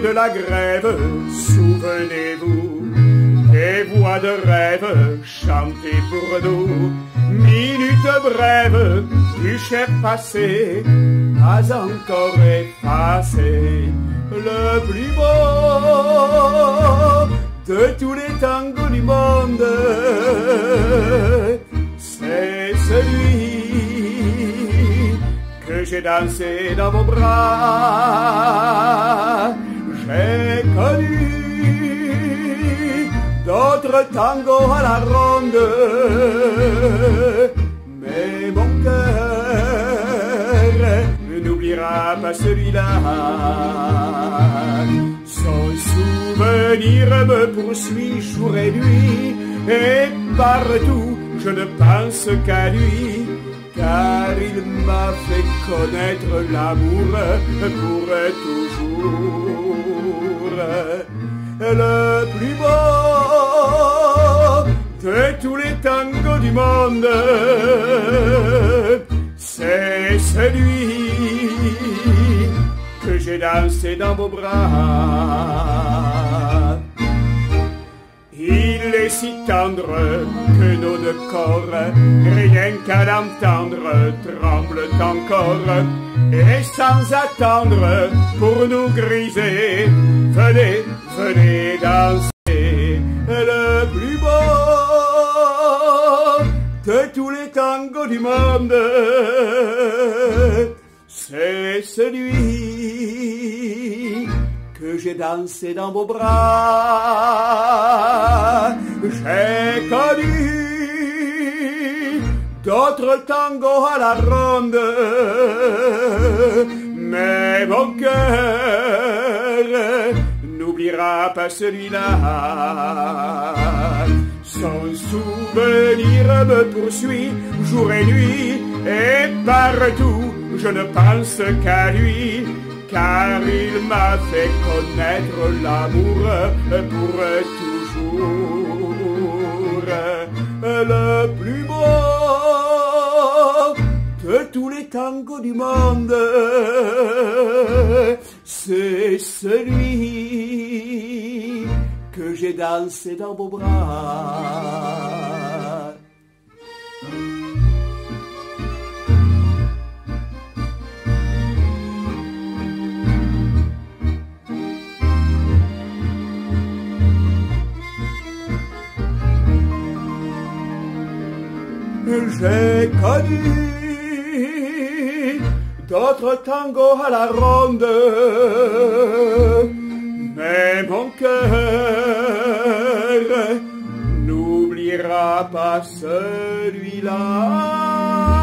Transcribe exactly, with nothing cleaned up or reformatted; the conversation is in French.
de la grève, souvenez-vous, des voix de rêve chantées pour nous. Minute brève du cher passé, pas encore effacé. Le plus beau de tous les tangos du monde, c'est celui que j'ai dansé dans vos bras. J'ai connu d'autres tangos à la ronde, mais mon cœur n'oubliera pas celui-là. Son souvenir me poursuit jour et nuit, et partout je ne pense qu'à lui, car il m'a fait connaître l'amour pour toujours. Le plus beau de tous les tangos du monde, c'est celui que j'ai dansé dans vos bras. Il est si tendre que nos deux corps, rien qu'à l'entendre, tremblent encore. Et sans attendre, pour nous griser, venez, venez danser. Le plus beau de tous les tangos du monde, c'est celui que j'ai dansé dans vos bras. J'ai connu d'autres tangos à la ronde, mais mon cœur n'oubliera pas celui-là. Son souvenir me poursuit jour et nuit, et partout je ne pense qu'à lui, car il m'a fait connaître l'amour pour toujours. Le plus beau de tous les tangos du monde, c'est celui que j'ai dansé dans vos bras. J'ai connu d'autres tangos à la ronde, mais mon cœur n'oubliera pas celui-là.